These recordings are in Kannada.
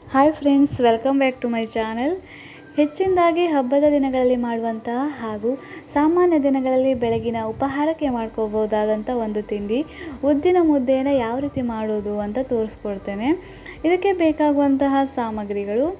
Hi friends, welcome back to my channel. ಹೆಚ್ಚಿನದಾಗಿ ಹಬ್ಬದ ದಿನಗಳಲ್ಲಿ ಮಾಡುವಂತಹ ಹಾಗೂ ಸಾಮಾನ್ಯ ದಿನಗಳಲ್ಲಿ ಬೆಳಗಿನ ಉಪಹಾರಕ್ಕೆ ಮಾಡ್ಕೋಬೋದಾದಂಥ ಒಂದು ತಿಂಡಿ ಉದ್ದಿನ ಮುದ್ದೆಯನ್ನು ಯಾವ ರೀತಿ ಮಾಡೋದು ಅಂತ ತೋರಿಸ್ಕೊಡ್ತೇನೆ. ಇದಕ್ಕೆ ಬೇಕಾಗುವಂತಹ ಸಾಮಗ್ರಿಗಳು: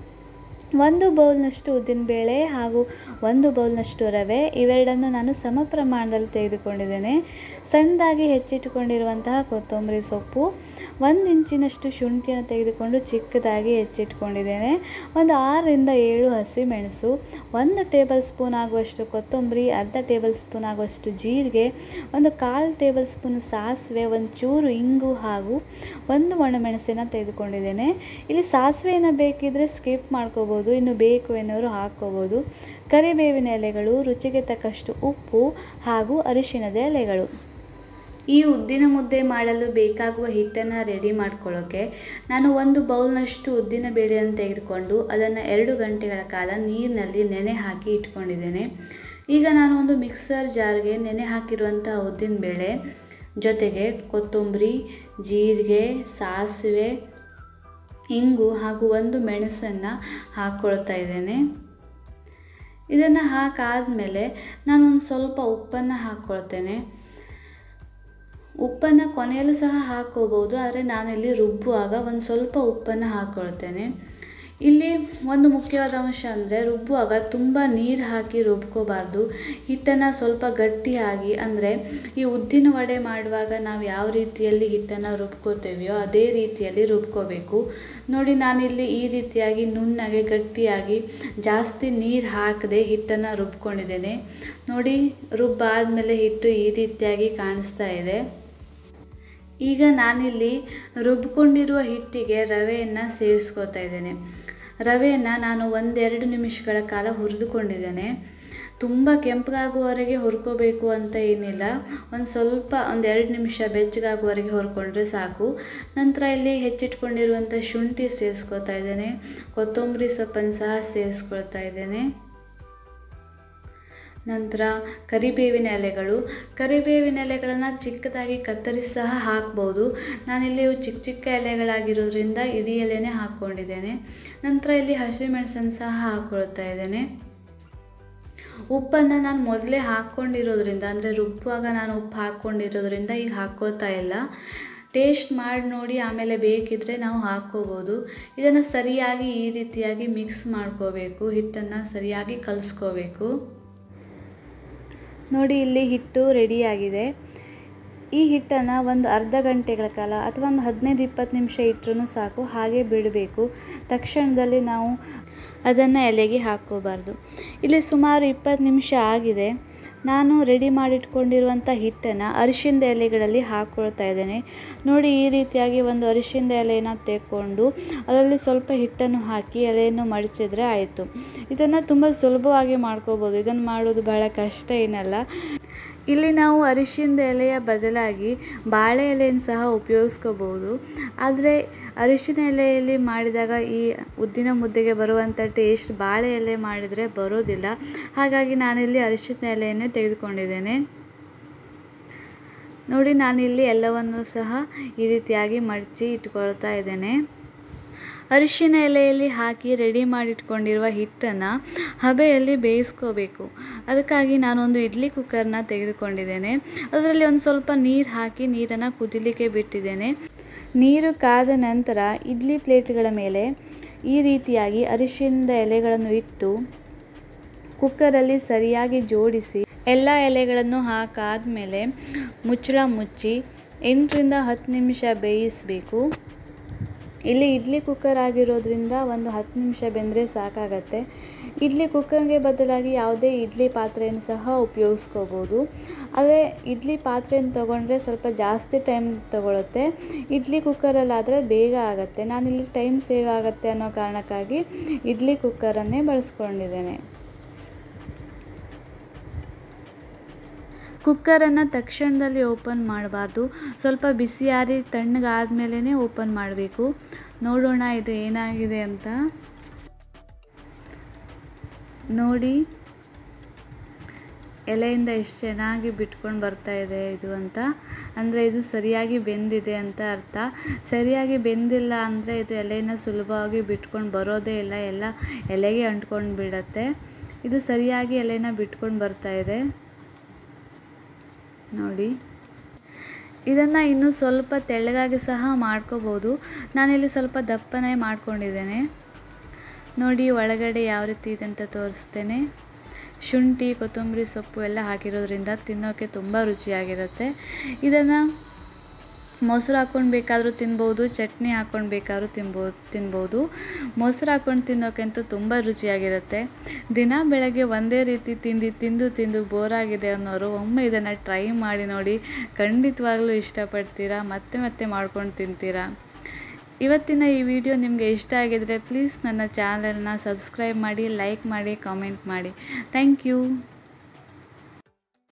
1 ಬೌಲ್ನಷ್ಟು ಉದ್ದಿನಬೇಳೆ ಹಾಗೂ 1 ಬೌಲ್ನಷ್ಟು ರವೆ. ಇವೆರಡನ್ನು ನಾನು ಸಮ ಪ್ರಮಾಣದಲ್ಲಿ ತೆಗೆದುಕೊಂಡಿದ್ದೇನೆ. ಸಣ್ಣದಾಗಿ ಹೆಚ್ಚಿಟ್ಟುಕೊಂಡಿರುವಂತಹ ಕೊತ್ತಂಬರಿ ಸೊಪ್ಪು, 1 ಇಂಚಿನಷ್ಟು ಶುಂಠಿಯನ್ನು ತೆಗೆದುಕೊಂಡು ಚಿಕ್ಕದಾಗಿ ಹೆಚ್ಚಿಟ್ಕೊಂಡಿದ್ದೇನೆ. ಒಂದು 6 ರಿಂದ 7 ಹಸಿಮೆಣಸು, 1 ಟೇಬಲ್ ಸ್ಪೂನ್ ಆಗುವಷ್ಟು ಕೊತ್ತಂಬರಿ, ಅರ್ಧ ಟೇಬಲ್ ಸ್ಪೂನ್ ಆಗುವಷ್ಟು ಜೀರಿಗೆ, 1/4 ಟೇಬಲ್ ಸ್ಪೂನ್ ಸಾಸಿವೆ, ಒಂಚೂರು ಇಂಗು ಹಾಗೂ 1 ಒಣಮೆಣಸನ್ನು ತೆಗೆದುಕೊಂಡಿದ್ದೇನೆ. ಇಲ್ಲಿ ಸಾಸಿವೆಯನ್ನು ಬೇಕಿದ್ದರೆ ಸ್ಕಿಪ್ ಮಾಡ್ಕೋಬೋದು, ಇನ್ನು ಬೇಕು ಎನ್ನುವರು ಹಾಕ್ಕೋಬೋದು. ಕರಿಬೇವಿನ ಎಲೆಗಳು, ರುಚಿಗೆ ತಕ್ಕಷ್ಟು ಉಪ್ಪು ಹಾಗೂ ಅರಿಶಿಣದ ಎಲೆಗಳು. ಈ ಉದ್ದಿನ ಮುದ್ದೆ ಮಾಡಲು ಬೇಕಾಗುವ ಹಿಟ್ಟನ್ನು ರೆಡಿ ಮಾಡ್ಕೊಳ್ಳೋಕ್ಕೆ ನಾನು 1 ಬೌಲ್ನಷ್ಟು ಉದ್ದಿನ ಬೇಳೆಯನ್ನು ತೆಗೆದುಕೊಂಡು ಅದನ್ನು 2 ಗಂಟೆಗಳ ಕಾಲ ನೀರಿನಲ್ಲಿ ನೆನೆ ಹಾಕಿ ಇಟ್ಕೊಂಡಿದ್ದೇನೆ. ಈಗ ನಾನು ಒಂದು ಮಿಕ್ಸರ್ ಜಾರ್ಗೆ ನೆನೆ ಹಾಕಿರುವಂತಹ ಉದ್ದಿನ ಬೇಳೆ ಜೊತೆಗೆ ಕೊತ್ತಂಬರಿ, ಜೀರಿಗೆ, ಸಾಸಿವೆ, ಇಂಗು ಹಾಗೂ 1 ಮೆಣಸನ್ನು ಹಾಕ್ಕೊಳ್ತಾ ಇದ್ದೇನೆ. ಇದನ್ನು ಹಾಕಾದ್ಮೇಲೆ ನಾನು ಒಂದು ಸ್ವಲ್ಪ ಉಪ್ಪನ್ನು ಹಾಕ್ಕೊಳ್ತೇನೆ. ಉಪ್ಪನ್ನು ಕೊನೆಯಲ್ಲೂ ಸಹ ಹಾಕ್ಕೋಬೋದು, ಆದರೆ ನಾನಿಲ್ಲಿ ರುಬ್ಬುವಾಗ ಒಂದು ಸ್ವಲ್ಪ ಉಪ್ಪನ್ನು ಹಾಕ್ಕೊಳ್ತೇನೆ. ಇಲ್ಲಿ ಒಂದು ಮುಖ್ಯವಾದ ಅಂಶ ಅಂದರೆ ರುಬ್ಬುವಾಗ ತುಂಬ ನೀರು ಹಾಕಿ ರುಬ್ಕೋಬಾರ್ದು. ಹಿಟ್ಟನ್ನು ಸ್ವಲ್ಪ ಗಟ್ಟಿಯಾಗಿ, ಅಂದರೆ ಈ ಉದ್ದಿನ ವಡೆ ಮಾಡುವಾಗ ನಾವು ಯಾವ ರೀತಿಯಲ್ಲಿ ಹಿಟ್ಟನ್ನು ರುಬ್ಕೋತೇವೆಯೋ ಅದೇ ರೀತಿಯಲ್ಲಿ ರುಬ್ಕೋಬೇಕು. ನೋಡಿ, ನಾನಿಲ್ಲಿ ಈ ರೀತಿಯಾಗಿ ನುಣ್ಣಗೆ ಗಟ್ಟಿಯಾಗಿ ಜಾಸ್ತಿ ನೀರು ಹಾಕದೆ ಹಿಟ್ಟನ್ನು ರುಬ್ಕೊಂಡಿದ್ದೇನೆ. ನೋಡಿ, ರುಬ್ಬಾದ್ಮೇಲೆ ಹಿಟ್ಟು ಈ ರೀತಿಯಾಗಿ ಕಾಣಿಸ್ತಾ ಇದೆ. ಈಗ ನಾನಿಲ್ಲಿ ರುಬ್ಕೊಂಡಿರುವ ಹಿಟ್ಟಿಗೆ ರವೆಯನ್ನು ಸೇರಿಸ್ಕೋತಾ ಇದ್ದೇನೆ. ರವೆಯನ್ನು ನಾನು 1-2 ನಿಮಿಷಗಳ ಕಾಲ ಹುರಿದುಕೊಂಡಿದ್ದೇನೆ. ತುಂಬ ಕೆಂಪಗಾಗುವವರೆಗೆ ಹುರ್ಕೋಬೇಕು ಅಂತ ಏನಿಲ್ಲ, ಒಂದು 2 ನಿಮಿಷ ಬೆಚ್ಚಗಾಗುವವರೆಗೆ ಹುರ್ಕೊಂಡ್ರೆ ಸಾಕು. ನಂತರ ಇಲ್ಲಿ ಹೆಚ್ಚಿಟ್ಕೊಂಡಿರುವಂಥ ಶುಂಠಿ ಸೇರಿಸ್ಕೊಳ್ತಾ ಇದ್ದೇನೆ. ಕೊತ್ತಂಬರಿ ಸೊಪ್ಪನ್ನು ಸಹ ಸೇರಿಸ್ಕೊಳ್ತಾ ಇದ್ದೇನೆ. ನಂತರ ಕರಿಬೇವಿನ ಎಲೆಗಳನ್ನು ಚಿಕ್ಕದಾಗಿ ಕತ್ತರಿಸಿ ಸಹ ಹಾಕ್ಬೋದು. ನಾನಿಲ್ಲಿ ಚಿಕ್ಕ ಎಲೆಗಳಾಗಿರೋದ್ರಿಂದ ಇಡೀ ಎಲೆನೇ ಹಾಕ್ಕೊಂಡಿದ್ದೇನೆ. ನಂತರ ಇಲ್ಲಿ ಹಸಿಮೆಣಸನ್ನು ಸಹ ಹಾಕ್ಕೊಳ್ತಾ ಇದ್ದೇನೆ. ಉಪ್ಪನ್ನು ನಾನು ಮೊದಲೇ ಹಾಕ್ಕೊಂಡಿರೋದ್ರಿಂದ, ಅಂದರೆ ರುಬ್ಬುವಾಗ ನಾನು ಉಪ್ಪು ಹಾಕ್ಕೊಂಡಿರೋದ್ರಿಂದ ಈಗ ಹಾಕ್ಕೋತಾ ಇಲ್ಲ. ಟೇಸ್ಟ್ ಮಾಡಿ ನೋಡಿ ಆಮೇಲೆ ಬೇಕಿದ್ದರೆ ನಾವು ಹಾಕ್ಕೋಬೋದು. ಇದನ್ನು ಸರಿಯಾಗಿ ಈ ರೀತಿಯಾಗಿ ಮಿಕ್ಸ್ ಮಾಡ್ಕೋಬೇಕು, ಹಿಟ್ಟನ್ನು ಸರಿಯಾಗಿ ಕಲಿಸ್ಕೋಬೇಕು. ನೋಡಿ, ಇಲ್ಲಿ ಹಿಟ್ಟು ರೆಡಿಯಾಗಿದೆ. ಈ ಹಿಟ್ಟನ್ನು ಒಂದು ಅರ್ಧ ಗಂಟೆಗಳ ಕಾಲ ಅಥವಾ ಒಂದು 15-20 ನಿಮಿಷ ಇಟ್ಟರೂ ಸಾಕು, ಹಾಗೆ ಬಿಡಬೇಕು. ತಕ್ಷಣದಲ್ಲಿ ನಾವು ಅದನ್ನು ಎಲೆಗೆ ಹಾಕ್ಕೋಬಾರ್ದು. ಇಲ್ಲಿ ಸುಮಾರು 20 ನಿಮಿಷ ಆಗಿದೆ. ನಾನು ರೆಡಿ ಮಾಡಿಟ್ಕೊಂಡಿರುವಂಥ ಹಿಟ್ಟನ್ನು ಅರಿಶಿಣದ ಎಲೆಗಳಲ್ಲಿ ಹಾಕ್ಕೊಳ್ತಾ ಇದ್ದೇನೆ. ನೋಡಿ, ಈ ರೀತಿಯಾಗಿ ಒಂದು ಅರಿಶಿಣದ ಎಲೆಯನ್ನು ತೆಕ್ಕೊಂಡು ಅದರಲ್ಲಿ ಸ್ವಲ್ಪ ಹಿಟ್ಟನ್ನು ಹಾಕಿ ಎಲೆಯನ್ನು ಮಡಚಿದ್ರೆ ಆಯಿತು. ಇದನ್ನು ತುಂಬ ಸುಲಭವಾಗಿ ಮಾಡ್ಕೋಬೋದು. ಇದನ್ನು ಮಾಡೋದು ಬಹಳ ಕಷ್ಟ ಏನಲ್ಲ. ಇಲ್ಲಿ ನಾವು ಅರಿಶಿಣದ ಎಲೆಯ ಬದಲಾಗಿ ಬಾಳೆ ಎಲೆಯನ್ನು ಸಹ ಉಪಯೋಗಿಸ್ಕೋಬೋದು. ಆದರೆ ಅರಿಶಿಣ ಎಲೆಯಲ್ಲಿ ಮಾಡಿದಾಗ ಈ ಉದ್ದಿನ ಮುದ್ದೆಗೆ ಬರುವಂಥ ಟೇಸ್ಟ್ ಬಾಳೆ ಎಲೆ ಮಾಡಿದರೆ ಬರೋದಿಲ್ಲ. ಹಾಗಾಗಿ ನಾನಿಲ್ಲಿ ಅರಿಶಿಣ ಎಲೆಯನ್ನೇ ತೆಗೆದುಕೊಂಡಿದ್ದೇನೆ. ನೋಡಿ, ನಾನಿಲ್ಲಿ ಎಲ್ಲವನ್ನು ಸಹ ಈ ರೀತಿಯಾಗಿ ಮಡಚಿ ಇಟ್ಕೊಳ್ತಾ ಇದ್ದೇನೆ. ಅರಿಶಿಣ ಎಲೆಯಲ್ಲಿ ಹಾಕಿ ರೆಡಿ ಮಾಡಿಟ್ಕೊಂಡಿರುವ ಹಿಟ್ಟನ್ನು ಹಬೆಯಲ್ಲಿ ಬೇಯಿಸ್ಕೋಬೇಕು. ಅದಕ್ಕಾಗಿ ನಾನೊಂದು ಇಡ್ಲಿ ಕುಕ್ಕರ್ನ ತೆಗೆದುಕೊಂಡಿದ್ದೇನೆ. ಅದರಲ್ಲಿ ಒಂದು ಸ್ವಲ್ಪ ನೀರು ಹಾಕಿ ನೀರನ್ನು ಕುದಿಲಿಕ್ಕೆ ಬಿಟ್ಟಿದ್ದೇನೆ. ನೀರು ಕಾದ ನಂತರ ಇಡ್ಲಿ ಪ್ಲೇಟ್ಗಳ ಮೇಲೆ ಈ ರೀತಿಯಾಗಿ ಅರಿಶಿಣದ ಎಲೆಗಳನ್ನು ಇಟ್ಟು ಕುಕ್ಕರಲ್ಲಿ ಸರಿಯಾಗಿ ಜೋಡಿಸಿ ಎಲ್ಲ ಎಲೆಗಳನ್ನು ಹಾಕಾದ್ಮೇಲೆ ಮುಚ್ಚಳ ಮುಚ್ಚಿ 8ರಿಂದ 10 ನಿಮಿಷ ಬೇಯಿಸಬೇಕು. ಇಲ್ಲಿ ಇಡ್ಲಿ ಕುಕ್ಕರ್ ಆಗಿರೋದ್ರಿಂದ ಒಂದು 10 ನಿಮಿಷ ಬೆಂದರೆ ಸಾಕಾಗತ್ತೆ. ಇಡ್ಲಿ ಕುಕ್ಕರ್ಗೆ ಬದಲಾಗಿ ಯಾವುದೇ ಇಡ್ಲಿ ಪಾತ್ರೆಯನ್ನು ಸಹ ಉಪಯೋಗಿಸ್ಕೋಬೋದು. ಆದರೆ ಇಡ್ಲಿ ಪಾತ್ರೆಯನ್ನು ತೊಗೊಂಡ್ರೆ ಸ್ವಲ್ಪ ಜಾಸ್ತಿ ಟೈಮ್ ತೊಗೊಳುತ್ತೆ. ಇಡ್ಲಿ ಕುಕ್ಕರಲ್ಲಾದರೆ ಬೇಗ ಆಗುತ್ತೆ. ನಾನಿಲ್ಲಿ ಟೈಮ್ ಸೇವ್ ಆಗುತ್ತೆ ಅನ್ನೋ ಕಾರಣಕ್ಕಾಗಿ ಇಡ್ಲಿ ಕುಕ್ಕರನ್ನೇ ಬಳಸ್ಕೊಂಡಿದ್ದೇನೆ. ಕುಕ್ಕರನ್ನು ತಕ್ಷಣದಲ್ಲಿ ಓಪನ್ ಮಾಡಬಾರ್ದು. ಸ್ವಲ್ಪ ಬಿಸಿಯಾರಿ ತಣ್ಣಗಾದ್ಮೇಲೆ ಓಪನ್ ಮಾಡಬೇಕು. ನೋಡೋಣ ಇದು ಏನಾಗಿದೆ ಅಂತ. ನೋಡಿ, ಎಲೆಯಿಂದ ಎಷ್ಟು ಚೆನ್ನಾಗಿ ಬಿಟ್ಕೊಂಡು ಬರ್ತಾ ಇದೆ ಇದು ಅಂತ ಅಂದರೆ ಇದು ಸರಿಯಾಗಿ ಬೆಂದಿದೆ ಅಂತ ಅರ್ಥ. ಸರಿಯಾಗಿ ಬೆಂದಿಲ್ಲ ಅಂದರೆ ಇದು ಎಲೆಯನ್ನು ಸುಲಭವಾಗಿ ಬಿಟ್ಕೊಂಡು ಬರೋದೇ ಇಲ್ಲ, ಎಲ್ಲ ಎಲೆಗೆ ಅಂಟ್ಕೊಂಡು ಬಿಡತ್ತೆ. ಇದು ಸರಿಯಾಗಿ ಎಲೆನ ಬಿಟ್ಕೊಂಡು ಬರ್ತಾ ಇದೆ ನೋಡಿ. ಇದನ್ನು ಇನ್ನೂ ಸ್ವಲ್ಪ ತೆಳ್ಳಗಾಗಿ ಸಹ ಮಾಡ್ಕೋಬೋದು. ನಾನಿಲ್ಲಿ ಸ್ವಲ್ಪ ದಪ್ಪನೇ ಮಾಡ್ಕೊಂಡಿದ್ದೇನೆ ನೋಡಿ. ಒಳಗಡೆ ಯಾವ ರೀತಿ ಇದೆ ಅಂತ ತೋರಿಸ್ತೇನೆ. ಶುಂಠಿ, ಕೊತ್ತಂಬರಿ ಸೊಪ್ಪು ಎಲ್ಲ ಹಾಕಿರೋದ್ರಿಂದ ತಿನ್ನೋಕ್ಕೆ ತುಂಬ ರುಚಿಯಾಗಿರುತ್ತೆ. ಇದನ್ನು ಮೊಸರು ಹಾಕ್ಕೊಂಡು ಬೇಕಾದರೂ ತಿನ್ಬೋದು, ಚಟ್ನಿ ಹಾಕ್ಕೊಂಡು ಬೇಕಾದ್ರೂ ತಿನ್ಬೋದು. ಮೊಸರು ಹಾಕ್ಕೊಂಡು ತಿನ್ನೋಕ್ಕಂತೂ ತುಂಬ ರುಚಿಯಾಗಿರುತ್ತೆ. ದಿನ ಬೆಳಗ್ಗೆ ಒಂದೇ ರೀತಿ ತಿಂದು ಬೋರಾಗಿದೆ ಅನ್ನೋರು ಒಮ್ಮೆ ಇದನ್ನು ಟ್ರೈ ಮಾಡಿ ನೋಡಿ. ಖಂಡಿತವಾಗ್ಲೂ ಇಷ್ಟಪಡ್ತೀರಾ, ಮತ್ತೆ ಮಾಡ್ಕೊಂಡು ತಿಂತೀರಾ. ಇವತ್ತಿನ ಈ ವಿಡಿಯೋ ನಿಮಗೆ ಇಷ್ಟ ಆಗಿದರೆ ಪ್ಲೀಸ್ ನನ್ನ ಚಾನಲ್ನ ಸಬ್ಸ್ಕ್ರೈಬ್ ಮಾಡಿ, ಲೈಕ್ ಮಾಡಿ, ಕಾಮೆಂಟ್ ಮಾಡಿ. Thank you.